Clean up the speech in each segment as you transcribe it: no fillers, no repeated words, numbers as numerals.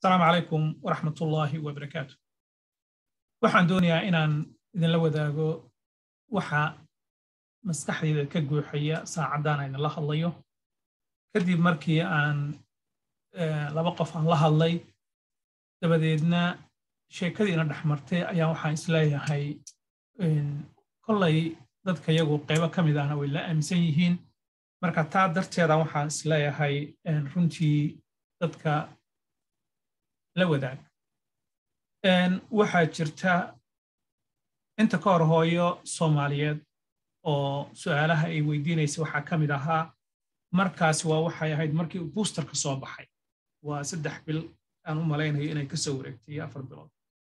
السلام عليكم ورحمة الله وبركاته. waxaan doonayaa inaan idinla wadaago waxa maskaxdayda ka guuxaya saacadan ayna la hadlayo kadib markii aan laba qof aan la hadlay dabadeedna sheekadiina dhaxmartay ayaa waxaan isleeyahay kollay dadka iyagu qaybo ka mid ahna way la aaminsan yihiin marka taa darteeda waxaan isleeyahay runtii dadka la wadaag waxaa jirta inta ka hor hooyo Soomaaliyeed oo su'aalaha ay weydiinaysa waxaa ka mid ahaa markaas waa waxay ahayd markii boosterka soo baxay waa 3 bil aan u malaynayo inay ka soo wareegtay 4 bilood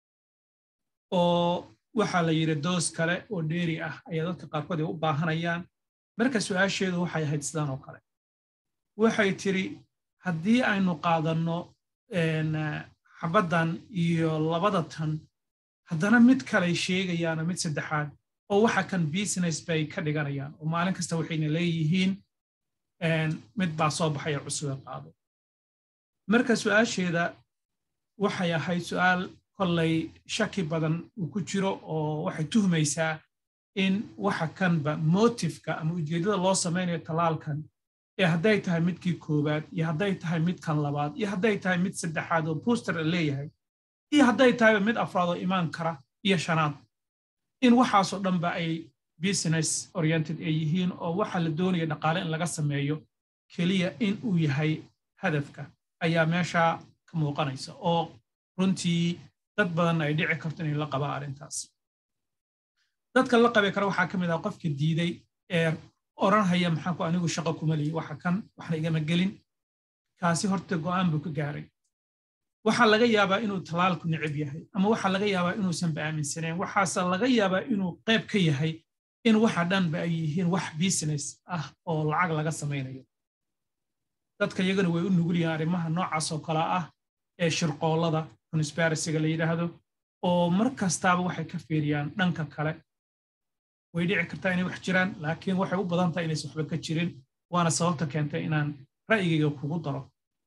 oo waxa la yiri doos kale oo dheeri ah ayaa dadka qaarkood u baahanayaan marka su'aasheedu waxay ahayd sidaan oo kale waxay tiri haddii aynu qaadano xabadan iyo labada tan haddana mid kale sheegayaan mid saddexaad oo waxa kan business bay ka dhiganayaan oo maalin kasta waxayna leeyihiin mid baa soo baxay cusub qaado marka su'aasheeda waxay ahayd su'aal kollay shaki badan uu ku jiro oo waxay tuhmaysaa in waxa kanba motive-ka ama ujeedada loo sameeyo tallaalkan hadday tahay midkii koobaad iyo hadday tahay mid kan labaad iyo hadday tahay mid saddexaad oo booster leeyahay iyo hadday tahay mid afraad oo imaan kara iyo shanaad in waxaas oo dhanba ay business oriented ay yihiin oo waxa la doonayo dhaqaale in laga sameeyo kaliya in uu yahay hadafka ayaa meesha ka muuqanaysa oo runtii dad badan ay dhici karto in la qaba arintaas dadka la qabay kara waxa kamid ah qofka diiday oran haya maxaan ku anigu shaqo kuma leeyahay waxa kan waxna igama gelin kaasi horta go'aan buu ka gaaray waxa laga yaabaa inuu tallaalku nicib yahay ama waxa laga yaabaa inuu san baaminsaneen waxaas laga yaabaa inuu qayb ka yahay in waxa dhan ba ay yihiin wax business ah oo lacag laga sameeyo dadka iyagana way u nugul yihiin arrimaha noocaas oo kala ah ee shirqoolada conspiracy-ga la yiraahdo oo markastaaba waxay ka fiiriyaan dhanka kale way dhici kartaa inay wax jiraan laakiin waxay u badan tahay inay waxba ka jirin waana sababta keentay inaan ra'yigayga kugu daro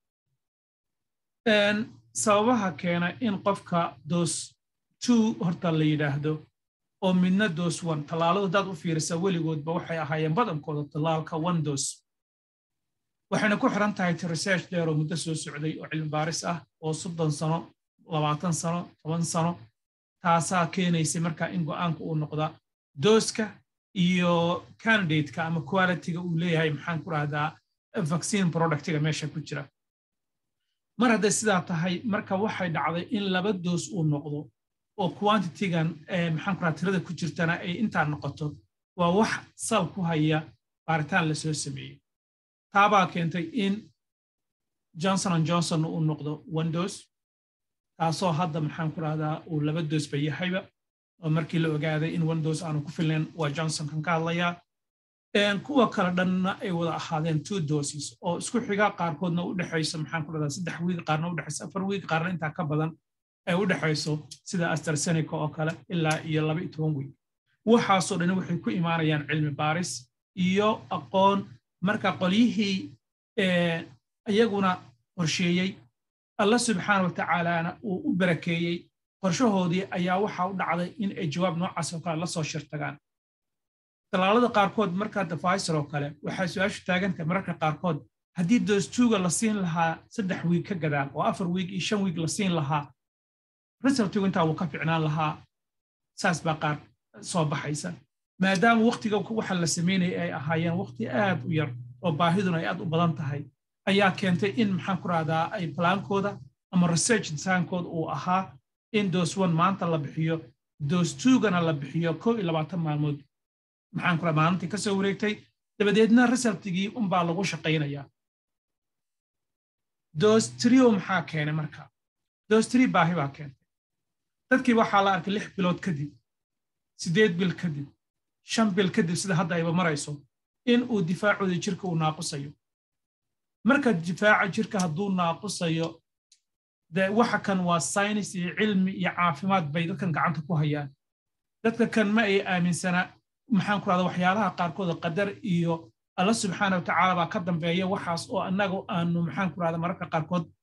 sababaha keena in qofka dose 2 horta la yiraahdo oo midna dose 1 tallaalada dad u fiirisa weligoodba waxay ahaayeen badankooda tallaalka 1 dose waxayna ku xiran tahay research dheer oo muddo soo socday oo cilmi baaris ah oo 30 sano 20 sano 10 sano taasaa keenaysay marka in go'aanku uu noqdo dooska iyo candidate-ka ama quality-ga uu leeyahay maxaan ku raahdaa vaccine product-ga meesha ku jira mar hadday sidaa tahay marka waxay dhacday in 2 doos uu noqdo oo quantity-gan maxaan ku raahdaa tirada ku jirtana ay intaa noqoto waa wax sal ku haya baaritaan la soo sameeyay taabaa keentay in Johnson uu noqdo 1 doos taasoo hadda maxaan ku raahdaa uu 2 doos ba yahayba oo markii la ogaaday in 1 dose aanu ku filan waa Johnson kan ka hadlaya kuwa kala dhanna ay wada ahaadeen 2 doses oo isku xiga qaarkoodna u dhaxayso maxaan ku radaa 3 week qaarna u dhaxayso 4 week qaarna inta ka badan ay u dhaxayso sida AstraZeneca oo kale ilaa iyo 12 week waxaasoo dhan waxay ku imaanayaan cilmi baaris iyo aqoon marka qolyihii ayaguna qorsheeyay Allah subhanahu wa ta'ala uu u barakeeyay qorshahoodii ayaa waxa u dhacday in ay jawaab noocaas oo kale la soo shirtagaan tallaalada qaarkood marka Pfizer oo kale waxa su'aashu taagantahay marka qaarkood haddii dose 2 la siin lahaa 3 week ka gadaal oo 4 week iyo 5 week la siin lahaa result-igu inta uu ka fiicnaan lahaa saas baa qaar soo baxaysa maadaama waqtiga waxa la sameeyay ay ahaayeen waqti aad u yar oo baahiduna ay aad u badan tahay ayaa keentay in maxaan ku raahdaa ay plaankooda ama research design-kooda uu ahaa in dose 1 maanta la bixiyo dose 2-gana la bixiyo 21 maalmood maxaan ku maalintii ka soo wareegtay dabadeedna resultigii baa lagu shaqeynayaa dose 3 maxaa keenay marka dose 3 baahi baa keentay dadkii waxaa la arkay 6 bilood kadib 8 bil kadib 5 bil kadib sida hadda ayba marayso in uu difaacooda jirka uu naaqusayo marka difaaca jirka hadduu naaqusayo waxa kan waa science iyo cilmi iyo caafimaad bay dadkan gacanta ku hayaan dadka kan ma ay aaminsana maxaan ku raahdaa waxyaalaha qaarkood qadar iyo Allah subhanahu wa ta'ala ba ka dambeeya waxaas oo annagu aanu maxaan ku raahdaa mararka qaarkood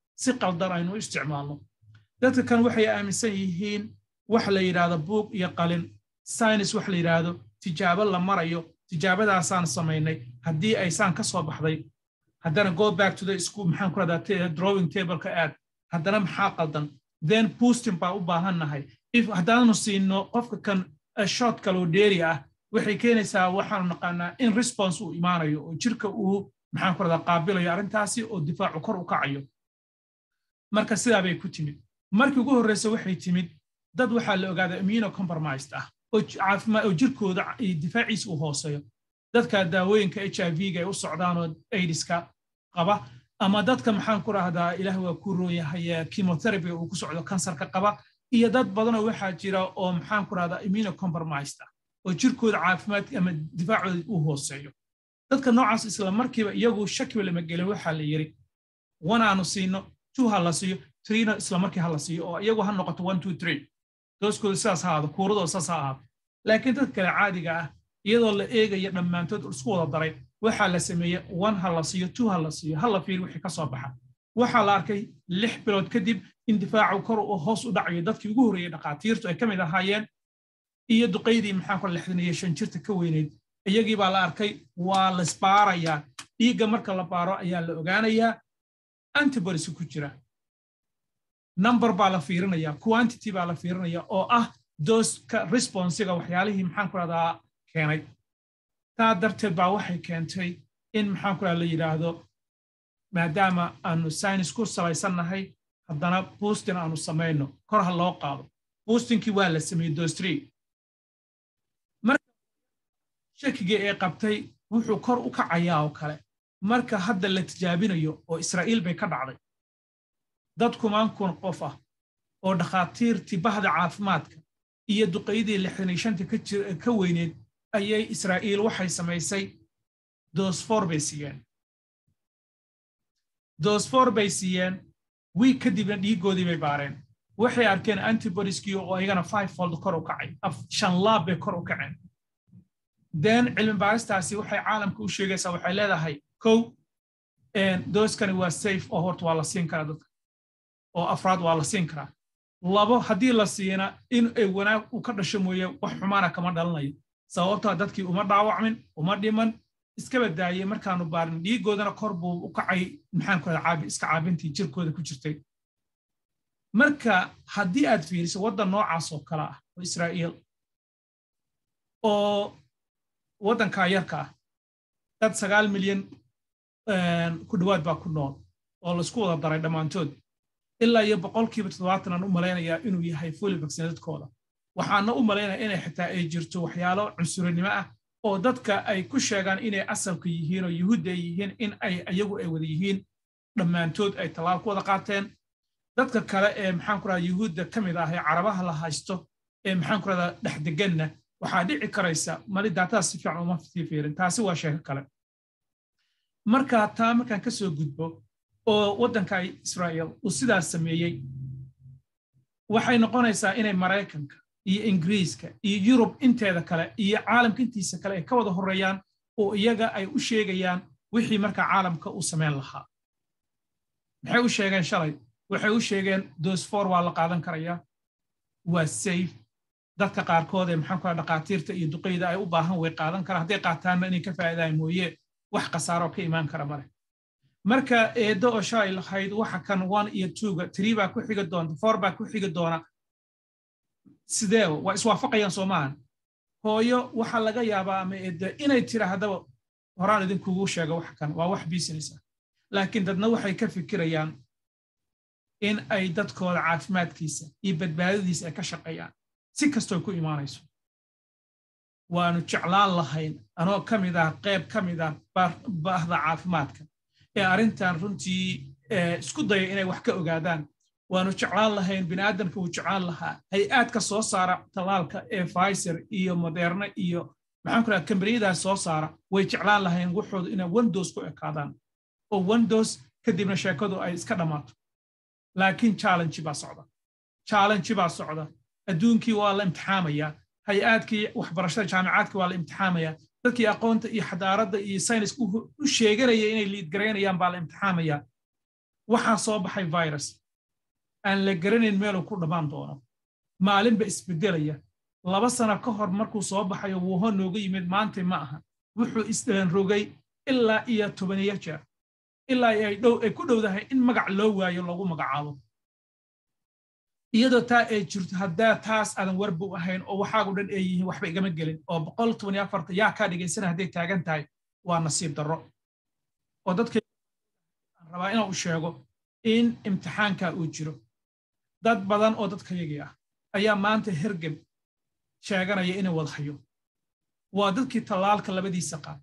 si qaldan aynu isticmaalno dadka kan waxay aaminsan yihiin wax la yiraahdo buug iyo qalin science wax la yiraahdo tijaabo la marayo tijaabadaasaan sameynay haddii aysan ka soo baxday haddana go back to the school maxaan ku radaa drawing table ka aad haddana maxaa qaldan then posting baa u baahannahay if haddaanu siino qofka kan short kalo dheeri ah waxay keenaysaa waxaan naqaanaa in response uu imaanayo oo jirka uu maxaan ku radaa qaabilayo arrintaasi oo difaacu kor u kacayo marka sidaa bay ku timid markii ugu horreysay waxay timid dad waxaa la ogaaday immunocompromised ah oo caafimaad oo jirkooda difaaciisa u hooseeyo dadka daawooyinka HIV-ga ay u socdaan oo AIDS-ka qaba ama dadka maxaan ku raahdaa ilaah waa ku rooyahay chemotherapy uu ku socdo kansarka qaba iyo dad badan oo waxaa jira oo maxaan ku raahdaa immunocompromised ah oo jirkooda caafimaad ama difaacooda u hooseeyo dadka noocaas isla markiiba iyagu shaki lama gelin waxaa la yiri 1 aanu siino 2 ha la siiyo 3 isla markii ha la siiyo oo iyagu ha noqoto 1 2 3 dooskooda sidaas ha ahaado kuuradoo sidaas ha ahaado laakiin dadka kale caadiga ah iyadoo la eegayo dhammaantood isku wada daray waxaa la sameeyey 1 ha la siiyo 2 ha la siiyo ha la fiir wixii ka soo baxa waxaa la arkay 6 bilood kadib in difaacu kor u hoos u dhacayo dadkii ugu horreeyay dhaqaatiirtu ay ka mid ahaayeen iyo duqeydii maxaan ku 65 jirta ka weyneyd iyagii baa la arkay waa la isbaarayaa dhiigga marka la baaro ayaa la ogaanayaa antibodies ku jira number baa la fiirinayaa quantity baa la fiirinayaa oo ah dooska responsiga waxyaalihii maxaan ku radaa keenay taa darteed baa waxay keentay in maxaan ku la yiraahdo maadaama aanu science ku salaysannahay haddana boosting aanu samayno kor ha loo qaado boostingkii waa la sameeyey dose 3 marka shakiga ee qabtay wuxuu kor u kacayaa oo kale marka hadda la tijaabinayo oo Israa'iil bay ka dhacday dad kumaan kun qof ah oo dhaqaatiirtii bahda caafimaadka iyo duqeydii 65 ka weyneed ayay Israa'iil waxay samaysay dose 4 bay siiyeen dose 4 bay siiyeen week kadibna dhiigoodii bay baareen waxay arkeen antibodieskii oo ayagana 5-fold kor u kacay 5 laab bay kor u kaceen then cilmi baaristaasi waxay caalamka u sheegaysaa waxay leedahay dooskani waa safe oo horta waa la siin karaa dadka oo afraad waa la siin karaa labo haddii la siina in ay wanaag u ka dhasho mooye wax xumaana kama dhalanayo sababtoo dadkii uma dhaawacmin uma dhiman iska badaayay markaanu baarin dhiigoodana kor buu u kacay maxaan ku caabi iska caabintii jirkooda ku jirtay marka haddii aad fiiriso waddan noocaas oo kale ah oo Israa'iil oo waddanka yarka ah dad 9 milyan ku dhawaad baa ku nool oo la isku wada daray dhammaantood ilaa iyo 70% aan u maleynayaa inuu yahay fully vaccinated-kooda waxaana u maleynayaa inay xitaa ay jirto waxyaalo cunsurinimo ah oo dadka ay ku sheegaan inay asalka yihiin oo yuhuudda yihiin in ay ayagu ay wada yihiin dhammaantood ay talaal ku wada qaateen dadka kale ee maxaan ku radaa yuhuudda ka mid ah ee carabaha la haysto ee maxaan ku radaa dhexdeganna waxaa dhici karaysa mali daatada si fiican uma fiirin taasi waa sheeko kale marka taa markaan ka soo gudbo oo waddanka Israa'iil uu sidaas sameeyey waxay noqonaysaa inay Mareykanka iyo Ingiriiska iyo Yurub inteeda kale iyo caalamka intiisa kale ay ka wada horeeyaan oo iyaga ay u sheegayaan wixii marka caalamka uu sameyn lahaa maxay u sheegeen shalay waxay u sheegeen dose 4 waa la qaadan karayaa waa safe dadka qaarkood ee maxaan ku dhaqaatiirta iyo duqeyda ay u baahan way qaadan karaan hadday qaataanna inay ka faa'iidaan mooye wax qasaaro ka imaan kara male marka eedo oo shalay lahayd waxa kan 1 iyo 2 3 baa ku xiga doona 4 baa ku xiga doona sidee waa iswaafaqayaan Soomaan hooyo waxa laga yaabaa ama eedo inay tiraahdo horaan idin kugu sheego wax kan waa wax business ah laakiin dadna waxay ka fikirayaan in ay dadkooda caafimaadkiisa iyo badbaadadiisa ay ka shaqeeyaan si kastoo ku imaanayso waanu jeclaan lahayn anoo ka mid ah qayb ka mid ah bahda caafimaadka ee arrintan runtii isku daya inay wax ka ogaadaan waanu jeclaan lahayn bini'aadamka uu jeclaan lahaa hay-aadka soo saara tallaalka ee Pfizer iyo Moderna iyo maxaan ku radaa kambaniyadaas soo saara way jeclaan lahayn waxooda inay 1 dose ku ekaadaan oo 1 dose kadibna sheekadu ay iska dhamaato laakiin challenge baa socda adduunkii waa la imtixaamayaa hay-aadkii waxbarashada jaamacaadka waa la imtixaamayaa dadkii aqoonta iyo xadaaradda iyo sayniska u sheeganaya inay liid garaynayaan baa la imtixaamayaa waxaa soo baxay virus aan la garanayn meeluu ku dhamaan doono maalinba isbedelaya 2 sano ka hor markuu soo baxayo wuxuu nooga yimid maanta ma aha wuxuu isdaan rogay ilaa iyo 10 jeer ilaa ay ku dhowdahay in magac loo waayo lagu magacaabo iyadoo taa ay jirto hadaa taas aadan warba u ahayn oo waxaagu dhan ay yihiin waxba igama gelin oo 124 yaa ka dhigaysan haday taagan tahay waa nasiib darro oo dadka rabaa inuu sheego in imtixaanka uu jiro dad badan oo dadka yaga ah ayaa maanta hergeb sheeganaya inay wad hayo waa dadkii tallaalka labadiisa qaat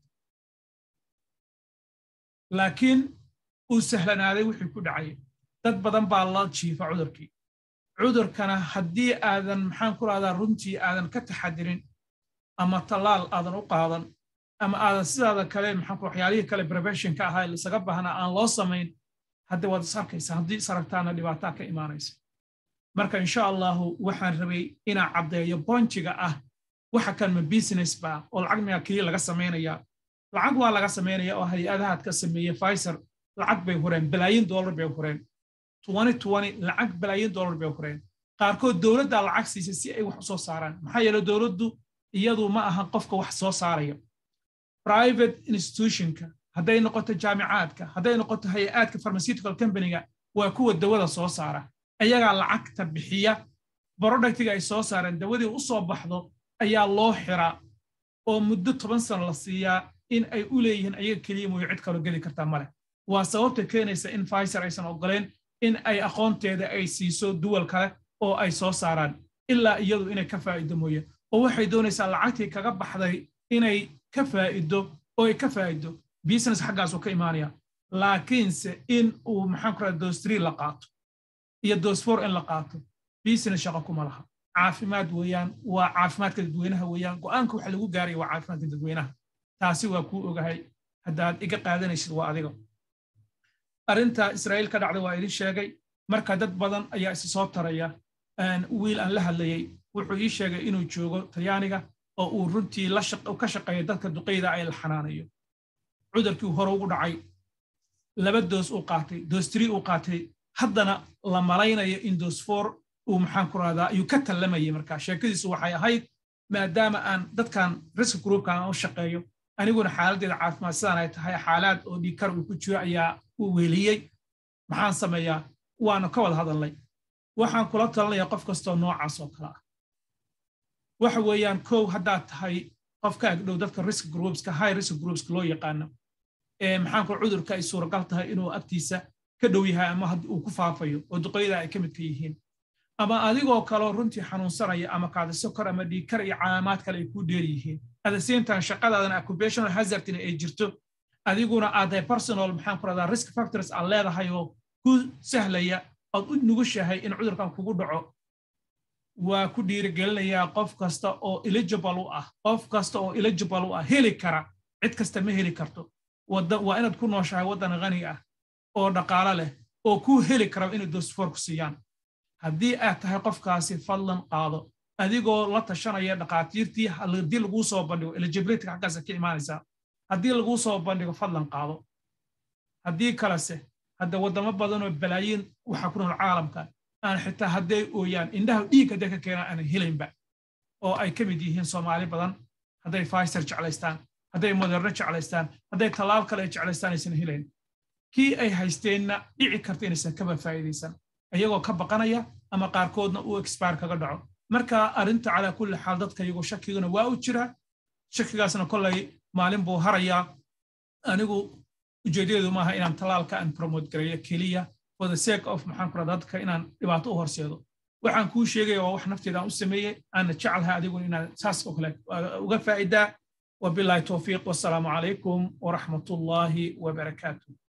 laakiin uu sahlanaaday wixii ku dhacay dad badan baa la jiifa cudurkana haddii aadan maxaan ku raadaan runtii aadan ka taxadirin ama tallaal aadan u qaadan ama aadan sidaada kale maxaan ku waxyaalihii kale preventionka ahaa isaga baahna aan loo samayn hadda waad sarkaysa haddii saragtaana dhibaato ka imaanaysa marka insha Allah waxaan rabay inaan caddeeyo bonjiga ah waxa kan ma business ba oo lacag ma kaliya laga sameeynaya lacag waa laga sameeynaya oo hay'adaha ka sameeyay Pfizer lacag bay horeen bilaayin dollar bay horeen 2020 lacag bilaayin dollar bay horeen qaarkood dawladda lacag siisay si ay wax soo saaraan maxay yeelo dawladdu iyadu ma aha qofka wax soo saarayo private institutionka haday noqoto jaamicaadka haday noqoto hay'adka pharmaceutical company-ga waa kuwa dawada soo saara ayaga lacagta bixiya productiga ay soo saareen dawadii u soo baxdo ayaa loo xiraa oo muddo 10 sano la siiyaa in ay u leeyihiin ayaga kaliya mooy cid kale gali kartaa male waa sababta keenaysa in Pfizer aysan ogoleen in ay aqoonteeda ay siiso duwal kale oo ay soo saaraan ilaa iyadu inay ka faa'iido mooye oo waxay doonaysaa lacagtii kaga baxday inay ka faa'iido oo ay ka faa'iido business xaggaas oo ka imaanaya laakiinse in uu maxaan ku raad dose 3 la qaato iyo dose 4 in la qaato business shaqo kuma laha caafimaad weeyaan waa caafimaadka dadweynaha weeyaan go'aanka waxa lagu gaaray waa caafimaadka dadweynaha taasi waa ku ogahay hadaad iga qaadanaysid waa adiga arinta Israa'iil ka dhacday waa idin sheegay marka dad badan ayaa is soo taraya wiil aan la hadlayay wuxuu ii sheegay inuu joogo Talyaaniga oo uu runtii ka shaqeeyo dadka duqeyda ay la xanaanayo cudurkii hore ugu dhacay 2 doos uu qaatay dose 3 uu qaatay haddana la malaynayo in dose 4 uu maxaan ku raadaa ayuu ka talamayay marka sheekadiisu waxay ahayd maadaama aan dadkan risk groupka aan u shaqeeyo aniguna xaaladdeeda caafimaad sidaan ay tahay xaalad oo dhiikar uu ku jiro ayaa uu weeliyay maxaan sameeyaa waana ka wada hadalnay waxaan kula talinayaa qof kastoo noocaas oo kala ah waxa weeyaan koow haddaad tahay qofka agdhow dadka risk groupska high risk groups loo yaqaano maxaan ku cudurka ay suuragal tahay inuu agtiisa ka dhow yahay ama uu ku faafayo oo duqeyda ay ka mid ka yihiin ama adigoo kale runtii xanuunsanaya ama kaadiso kor ama dhiikar iyo calaamad kale ay ku dheer yihiin at the same time shaqadaadana occupational hazard ay jirto adiguna aad personal maxaan ku radaa risk factors aan leedahay oo ku sahlaya aad u nugushahay in cudurkan kugu dhaco waa ku dhiirigelinayaa qof kasta oo eligible u ah heli kara cid kasta ma heli karto waa inaad ku nooshahay waddan qani ah oo dhaqaale leh oo ku heli kara inay dose 4 ku siiyaan haddii aad tahay qofkaasi fadlan qaado adigoo la tashanaya dhaqaatiirtii haddii lagu soo bandhigo eligibility xaggaas ka imaanaysa haddii lagu soo bandhigo fadlan qaado haddii kalese hadda wadamo badan oo balaayin waxa ku nool caalamka aan xitaa haday ooyaan indhaha dhiig hadda ka keenaan aan helaynba oo ay ka mid yihiin Soomaali badan haday Pfizer jeclaystaan haday Moderna jeclaystaan haday tallaal kale jeclaystaan aysan helayn kii ay haysteenna dhici karta inaysan ka faa'iideysan ayagoo ka baqanaya ama qaarkoodna uu expire kaga dhaco marka arinta cala kulli xaal dadka iyagu shakiguna waa u jira shakigaasna kollay maalin buu harayaa anigu ujeedadu maaha inaan tallaalka aan promote gareeyo kaliya for the sake of maxaan ku radaa dadka inaan dhibaato u horseedo waxaan kuu sheegay waa wax nafteeda aan u sameeyay aan jecelahay adigu inaan saas oo kale uga faa'iidaa wabillahi tawfiiq wasalaamu calaykum wa rahmatullahi wa barakaatuh